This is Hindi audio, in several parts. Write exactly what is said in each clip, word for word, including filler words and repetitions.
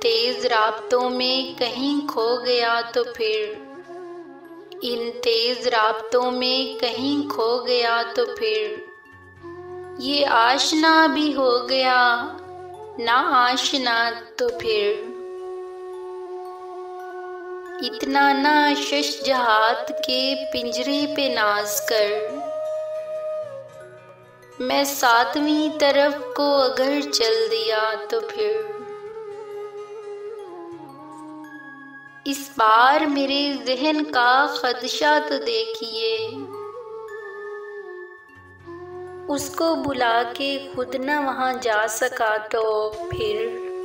तेज राब्तों में कहीं खो गया तो फिर, इन तेज राब्तों में कहीं खो गया तो फिर, ये आशना भी हो गया ना आशना तो फिर। इतना ना शशजहात के पिंजरे पे नाज कर, मैं सातवीं तरफ को अगर चल दिया तो फिर। इस बार मेरे ज़हन का खदशा तो देखिए, उसको बुला के खुद न वहां जा सका तो फिर।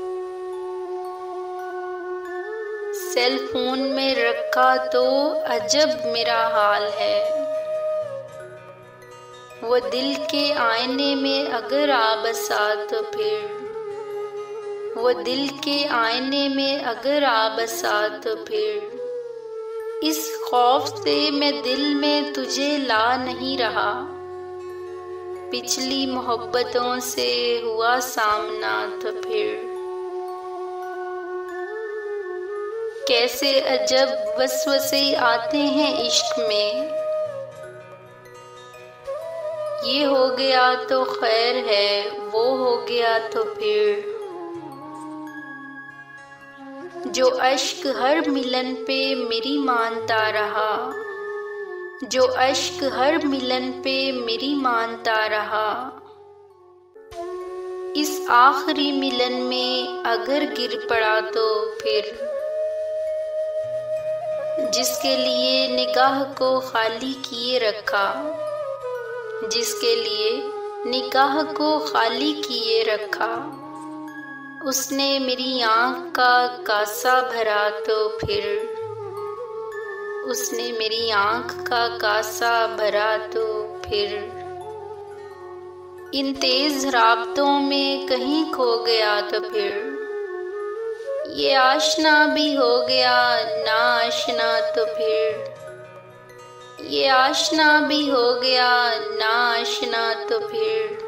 सेल फोन में रखा तो अजब मेरा हाल है, वो दिल के आईने में अगर आ बसा तो फिर। वो दिल के आईने में अगर आ बसा तो फिर। इस खौफ से मैं दिल में तुझे ला नहीं रहा, पिछली मोहब्बतों से हुआ सामना तो फिर। कैसे अजब वसवसे आते हैं इश्क में, ये हो गया तो खैर है, वो हो गया तो फिर। जो अश्क हर मिलन पे मेरी मानता रहा, जो अश्क हर मिलन पे मेरी मानता रहा, इस आखिरी मिलन में अगर गिर पड़ा तो फिर। जिसके लिए निगाह को खाली किए रखा, जिसके लिए निगाह को खाली किए रखा, उसने मेरी आँख का कासा भरा तो फिर। उसने मेरी आँख का कासा भरा तो फिर। इन तेज राब्तों में कहीं खो गया तो फिर, ये आशना भी हो गया ना आशना तो फिर। ये आशना भी हो गया ना आशना तो फिर।